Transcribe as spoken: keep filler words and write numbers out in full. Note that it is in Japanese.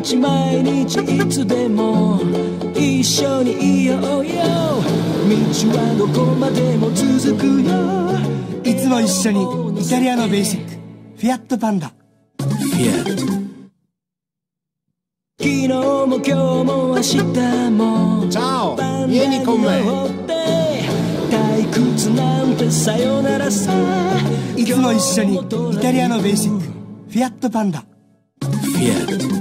日毎日いつでも一緒にいようよ。道はどこまでも続くよ。 いつも一緒にイタリアのベーシックフィアットパンダ。 フィアット。昨日も今日も明日も Ciao, vieni con me。 退屈なんてさよならさ。 いつも一緒にイタリアのベーシックフィアットパンダ。 フィアット。